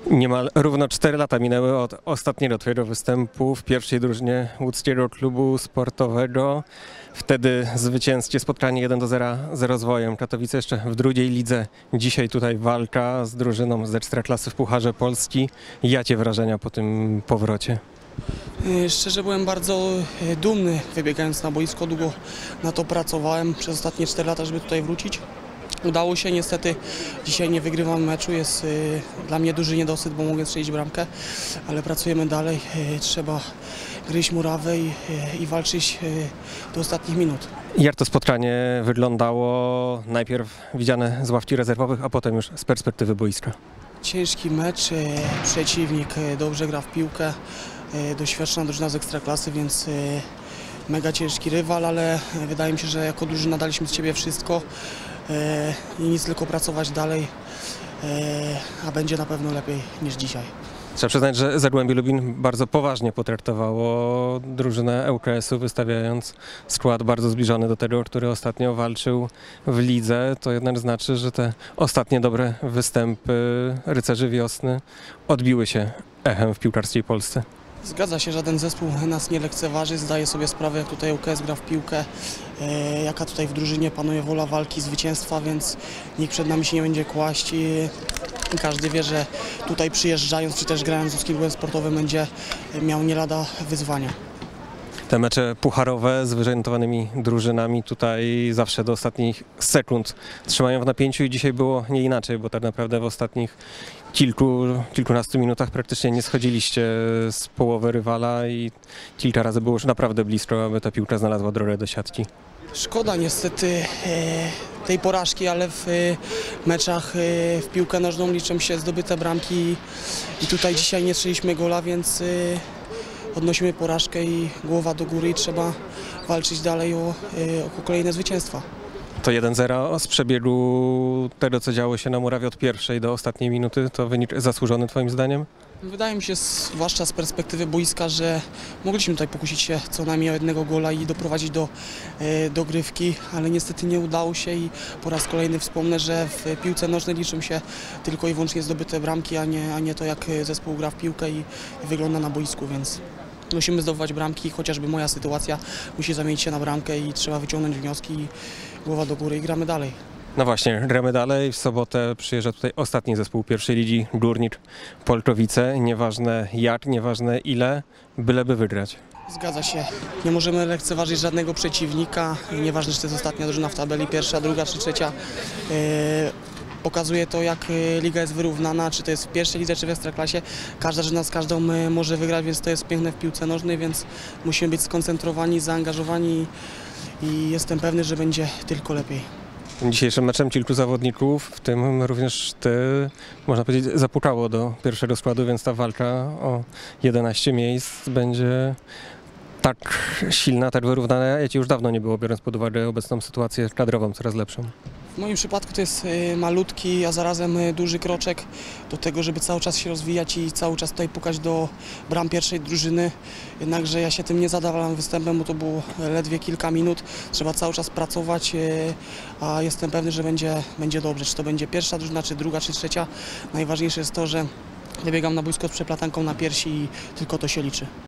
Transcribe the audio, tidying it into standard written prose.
Niemal równo 4 lata minęły od ostatniego twojego występu w pierwszej drużynie łódzkiego klubu sportowego. Wtedy zwycięskie spotkanie 1-0 z Rozwojem Katowice jeszcze w drugiej lidze. Dzisiaj tutaj walka z drużyną z Ekstraklasy w Pucharze Polski. Jakie wrażenia po tym powrocie? Szczerze byłem bardzo dumny, wybiegając na boisko. Długo na to pracowałem przez ostatnie 4 lata, żeby tutaj wrócić. Udało się, niestety dzisiaj nie wygrywam meczu, jest dla mnie duży niedosyt, bo mogę strzelić bramkę, ale pracujemy dalej, trzeba gryźć murawę i walczyć do ostatnich minut. Jak to spotkanie wyglądało? Najpierw widziane z ławki rezerwowych, a potem już z perspektywy boiska. Ciężki mecz, przeciwnik dobrze gra w piłkę, doświadczona drużyna z Ekstraklasy, więc mega ciężki rywal, ale wydaje mi się, że jako drużyna daliśmy z siebie wszystko i nic, tylko pracować dalej, a będzie na pewno lepiej niż dzisiaj. Trzeba przyznać, że Zagłębie Lubin bardzo poważnie potraktowało drużynę ŁKS-u, wystawiając skład bardzo zbliżony do tego, który ostatnio walczył w lidze. To jednak znaczy, że te ostatnie dobre występy Rycerzy Wiosny odbiły się echem w piłkarskiej Polsce. Zgadza się, żaden zespół nas nie lekceważy, zdaje sobie sprawę, jak tutaj ŁKS gra w piłkę, jaka tutaj w drużynie panuje wola walki, zwycięstwa, więc nikt przed nami się nie będzie kłaść i każdy wie, że tutaj przyjeżdżając, czy też grając z łódzkim klubem sportowym będzie miał nie lada wyzwania. Te mecze pucharowe z wyżej notowanymi drużynami tutaj zawsze do ostatnich sekund trzymają w napięciu i dzisiaj było nie inaczej, bo tak naprawdę w ostatnich kilkunastu minutach praktycznie nie schodziliście z połowy rywala i kilka razy było już naprawdę blisko, aby ta piłka znalazła drogę do siatki. Szkoda niestety tej porażki, ale w meczach w piłkę nożną liczą się zdobyte bramki i tutaj dzisiaj nie strzeliśmy gola, więc odnosimy porażkę i głowa do góry i trzeba walczyć dalej o kolejne zwycięstwa. To 1-0 z przebiegu tego, co działo się na murawie od pierwszej do ostatniej minuty, to wynik zasłużony twoim zdaniem? Wydaje mi się, zwłaszcza z perspektywy boiska, że mogliśmy tutaj pokusić się co najmniej o jednego gola i doprowadzić do dogrywki, ale niestety nie udało się i po raz kolejny wspomnę, że w piłce nożnej liczą się tylko i wyłącznie zdobyte bramki, a nie to, jak zespół gra w piłkę i wygląda na boisku, więc musimy zdobywać bramki, chociażby moja sytuacja musi zamienić się na bramkę i trzeba wyciągnąć wnioski i głowa do góry i gramy dalej. No właśnie, gramy dalej. W sobotę przyjeżdża tutaj ostatni zespół pierwszej ligi, Górnik Polkowice. Nieważne jak, nieważne ile, byleby wygrać. Zgadza się. Nie możemy lekceważyć żadnego przeciwnika. Nieważne, czy to jest ostatnia drużyna w tabeli, pierwsza, druga czy trzecia. Pokazuje to, jak liga jest wyrównana, czy to jest w pierwszej lidze, czy w Ekstraklasie. Każda drużyna z każdą może wygrać, więc to jest piękne w piłce nożnej, więc musimy być skoncentrowani, zaangażowani i jestem pewny, że będzie tylko lepiej. Dzisiejszym meczem kilku zawodników, w tym również ty, można powiedzieć, zapukało do pierwszego składu, więc ta walka o 11 miejsc będzie tak silna, tak wyrównana, jakiej już dawno nie było, biorąc pod uwagę obecną sytuację kadrową, coraz lepszą. W moim przypadku to jest malutki, a zarazem duży kroczek do tego, żeby cały czas się rozwijać i cały czas tutaj pukać do bram pierwszej drużyny. Jednakże ja się tym nie zadawalam występem, bo to było ledwie kilka minut. Trzeba cały czas pracować, a jestem pewny, że będzie dobrze. Czy to będzie pierwsza drużyna, czy druga, czy trzecia. Najważniejsze jest to, że wybiegam na boisko z przeplatanką na piersi i tylko to się liczy.